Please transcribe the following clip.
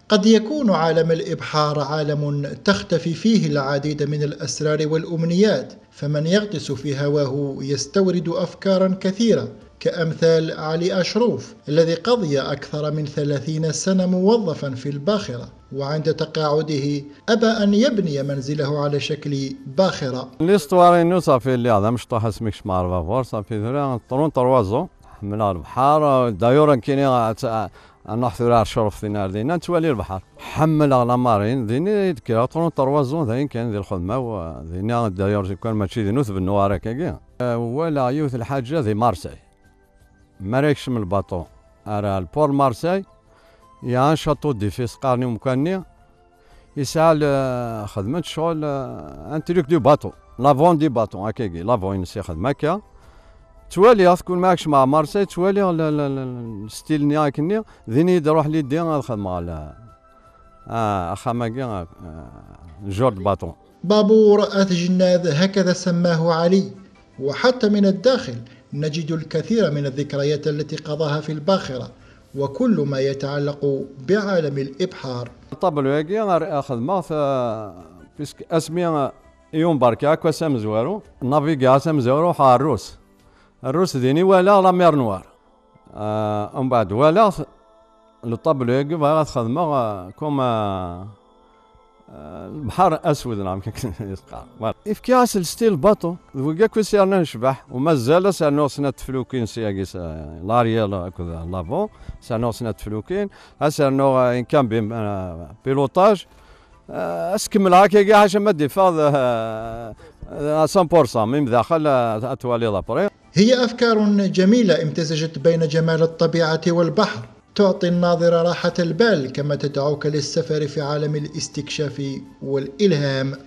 قد يكون عالم الإبحار عالم تختفي فيه العديد من الأسرار والأمنيات، فمن يغطس في هواه يستورد أفكارا كثيرة، كأمثال علي أشروف الذي قضي أكثر من 30 سنة موظفا في الباخرة، وعند تقاعده أبى أن يبني منزله على شكل باخرة. الاسطواري انه صافي اللي هذا مشطوح اسمك معرفه فور صافي ثرا طرون طروازو من البحر دايورا كاينين نحثر الشرف في نار دينا توالي البحر حمل على مارين ديني كي طرون طروازو ذاين كان ذي الخدمه ودينا دايور كان ماشي ذي نوث بالنوار هكاكا ولا يوث الحاجه ذي مارسي ماريكش من الباطو على البور مارسي يا شاطو دي فيس قارني مكاني يسعى خدمة شغل انتريك دو باطو لافون دي باطو هكاكي لافون ينسي خدمة هكا توالي تكون معكش مع مارسي توالي الستيل نيا كني ذيني روح لي دي الخدمة على خاماكي جورد باطو. بابور آت جناذ هكذا سماه علي. وحتى من الداخل نجد الكثير من الذكريات التي قضاها في الباخرة وكل ما يتعلق بعالم الإبحار. طبل هاكي خدمة بيسك اسمي يوم بركا كوا سام زوارو نافيغا سام زوارو حا الروس ديني ولا لا مير نوار ومن بعد ولا لو طابلو هاكي باغا خدمة كوما البحر اسود نعم يسقع افكاس الستيل باطو وكا كو سيرنا نشبح ومازال سيرنا سنة فلوكين سياكيس لاريال هكذا لافون سيرنا سنة فلوكين سيرنا ان كان بيلوتاج اسكمل هكا كاع حاجه ما ديفاض 100% من داخل اتوالي لابري. هي أفكار جميلة امتزجت بين جمال الطبيعة والبحر، تعطي الناظر راحة البال كما تدعوك للسفر في عالم الاستكشاف والإلهام.